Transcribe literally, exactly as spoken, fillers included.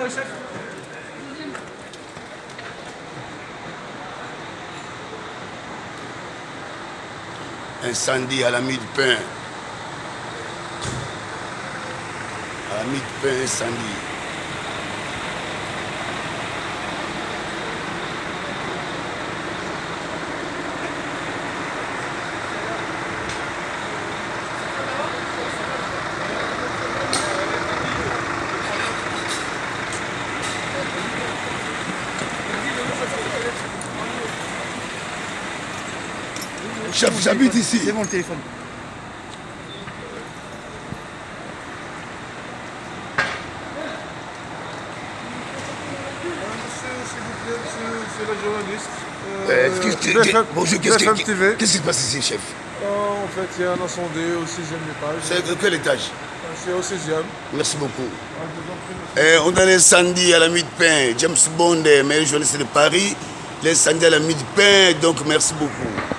chef. Incendie à la mie de pain. À la mie de pain, incendie. Chef, j'habite ici. C'est bon le téléphone. C'est la journaliste. Euh, euh, bonjour, qu'est-ce qui se passe ici, chef? En fait, il y a un incendie au sixième étage. C'est quel étage? C'est au sixième. Merci beaucoup. Eh, on a l'incendie à la mie de pain. James Bond, meilleur journaliste de Paris. L'incendie à la mie de pain, donc merci beaucoup.